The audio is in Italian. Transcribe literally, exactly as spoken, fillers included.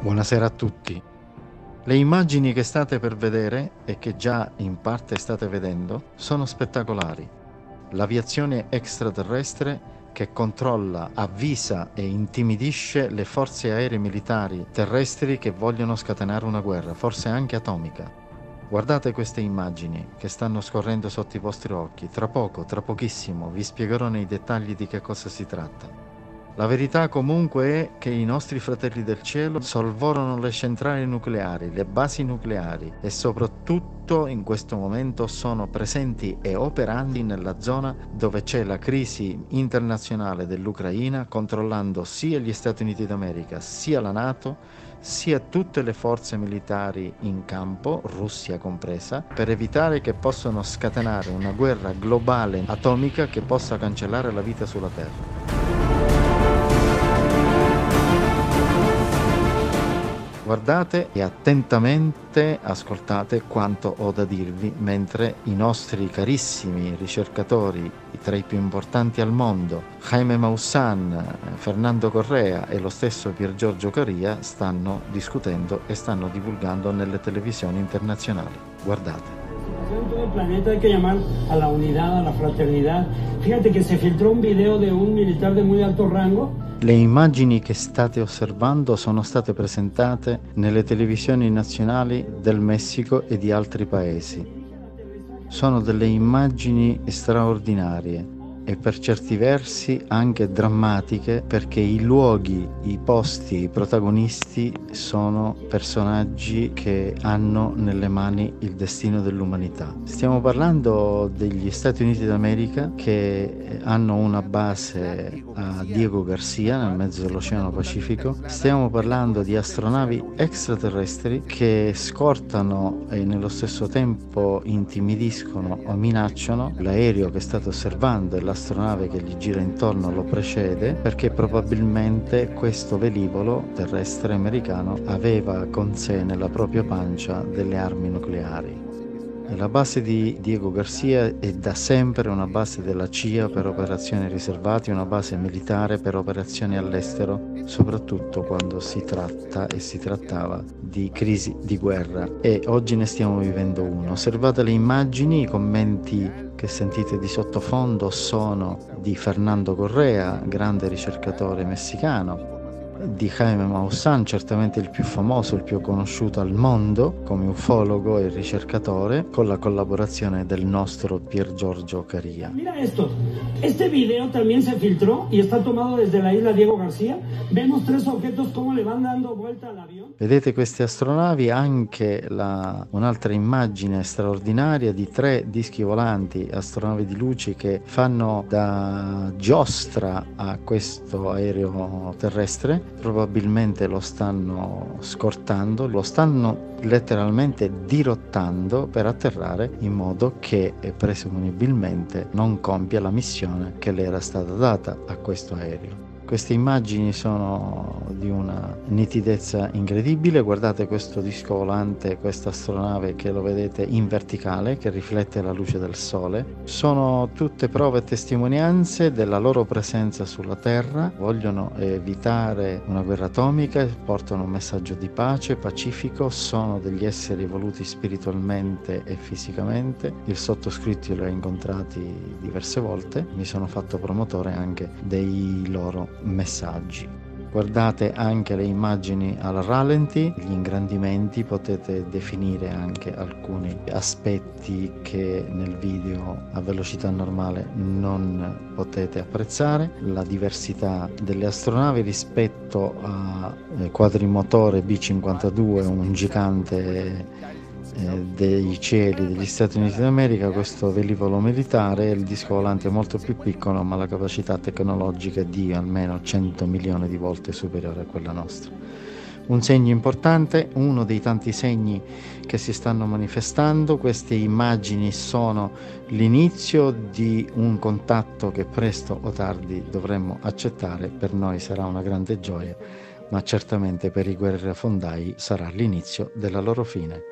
Buonasera a tutti. Le immagini che state per vedere e che già in parte state vedendo sono spettacolari. L'aviazione extraterrestre che controlla, avvisa e intimidisce le forze aeree militari terrestri che vogliono scatenare una guerra, forse anche atomica. Guardate queste immagini che stanno scorrendo sotto i vostri occhi. Tra poco, tra pochissimo, vi spiegherò nei dettagli di che cosa si tratta. La verità comunque è che i nostri fratelli del cielo sorvolano le centrali nucleari, le basi nucleari e soprattutto in questo momento sono presenti e operanti nella zona dove c'è la crisi internazionale dell'Ucraina, controllando sia gli Stati Uniti d'America, sia la NATO, sia tutte le forze militari in campo, Russia compresa, per evitare che possano scatenare una guerra globale atomica che possa cancellare la vita sulla Terra. Guardate e attentamente ascoltate quanto ho da dirvi mentre i nostri carissimi ricercatori, tra i più importanti al mondo, Jaime Maussan, Fernando Correa e lo stesso Pier Giorgio Caria, stanno discutendo e stanno divulgando nelle televisioni internazionali. Guardate. En todo el planeta hay que llamar a la unidad, a la fraternidad. Fíjate que se filtró un video de un militar de muy alto rango. Le immagini che state osservando sono state presentate nelle televisioni nazionali del Messico e di altri paesi. Sono delle immagini straordinarie e per certi versi anche drammatiche, perché i luoghi, i posti, i protagonisti sono personaggi che hanno nelle mani il destino dell'umanità. Stiamo parlando degli Stati Uniti d'America che hanno una base a Diego Garcia nel mezzo dell'Oceano Pacifico. Stiamo parlando di astronavi extraterrestri che scortano e nello stesso tempo intimidiscono o minacciano l'aereo che state osservando e l'astronave che gli gira intorno lo precede, perché probabilmente questo velivolo terrestre americano aveva con sé nella propria pancia delle armi nucleari. La base di Diego Garcia è da sempre una base della C I A per operazioni riservate, una base militare per operazioni all'estero, soprattutto quando si tratta e si trattava di crisi di guerra, e oggi ne stiamo vivendo uno. Osservate le immagini, i commenti che sentite di sottofondo sono di Fernando Correa, grande ricercatore messicano, di Jaime Maussan, certamente il più famoso, il più conosciuto al mondo come ufologo e ricercatore, con la collaborazione del nostro Pier Giorgio Caria. Mira esto, este video también se filtró y está tomado desde la isla Diego García. Vemos tres objetos como le van dando vuelta al avión. Vedete queste astronavi, anche la, un'altra immagine straordinaria di tre dischi volanti, astronavi di luci che fanno da giostra a questo aereo terrestre. Probabilmente lo stanno scortando, lo stanno letteralmente dirottando per atterrare in modo che presumibilmente non compia la missione che le era stata data a questo aereo. Queste immagini sono di una nitidezza incredibile. Guardate questo disco volante, questa astronave che lo vedete in verticale, che riflette la luce del sole. Sono tutte prove e testimonianze della loro presenza sulla Terra. Vogliono evitare una guerra atomica, portano un messaggio di pace, pacifico. Sono degli esseri evoluti spiritualmente e fisicamente. Il sottoscritto li ho incontrati diverse volte. Mi sono fatto promotore anche dei loro messaggi. Guardate anche le immagini al rallenti, gli ingrandimenti, potete definire anche alcuni aspetti che nel video a velocità normale non potete apprezzare, la diversità delle astronavi rispetto a quadrimotore B cinquantadue, un gigante Eh, dei cieli degli Stati Uniti d'America. Questo velivolo militare, il disco volante è molto più piccolo, ma la capacità tecnologica è di almeno cento milioni di volte superiore a quella nostra. Un segno importante, uno dei tanti segni che si stanno manifestando. Queste immagini sono l'inizio di un contatto che presto o tardi dovremmo accettare. Per noi sarà una grande gioia, ma certamente per i guerrafondai sarà l'inizio della loro fine.